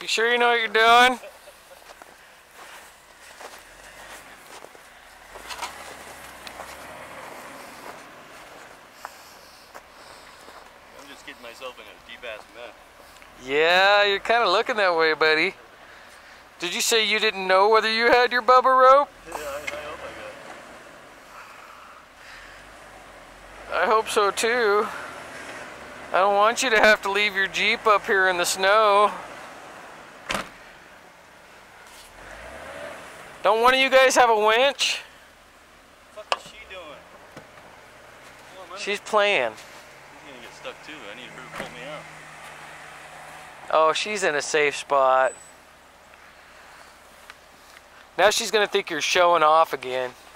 You sure you know what you're doing? I'm just getting myself in a deep-ass mess. Yeah, you're kind of looking that way, buddy. Did you say you didn't know whether you had your Bubba rope? Yeah, I hope I got it. I hope so too. I don't want you to have to leave your Jeep up here in the snow. Don't one of you guys have a winch? What the fuck is she doing? Come on, man. She's playing. She's gonna get stuck too. I need her to pull me out. Oh, she's in a safe spot. Now she's gonna think you're showing off again.